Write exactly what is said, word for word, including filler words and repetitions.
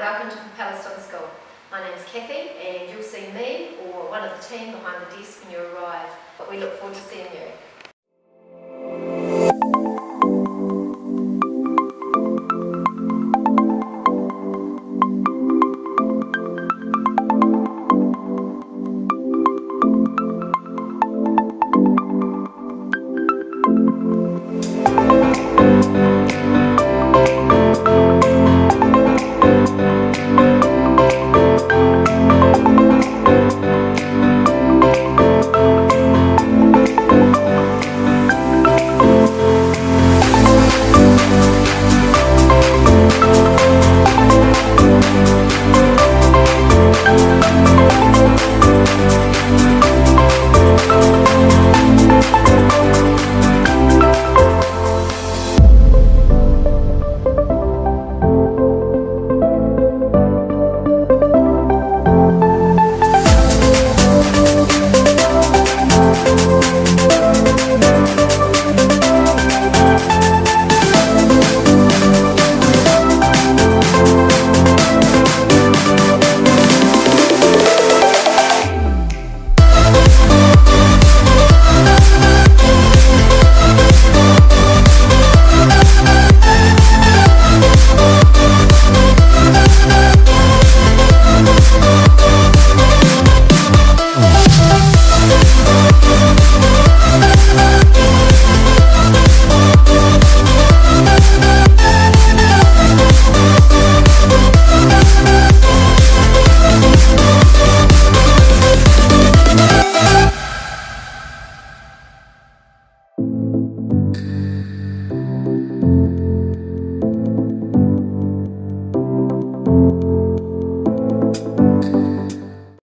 welcome to Propeller School. My name's Kathy and you'll see me or one of the team behind the desk when you arrive. But we look forward to seeing you.